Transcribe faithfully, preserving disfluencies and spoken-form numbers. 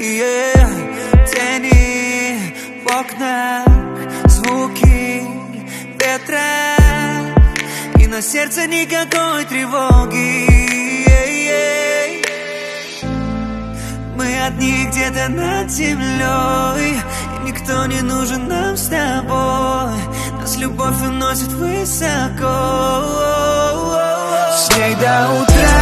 yeah. Тени в окнах, звуки ветра, и на сердце никакой тревоги, yeah, yeah. Мы одни где-то над землей, и никто не нужен нам с тобой. Нас любовь уносит высоко, с ней до утра.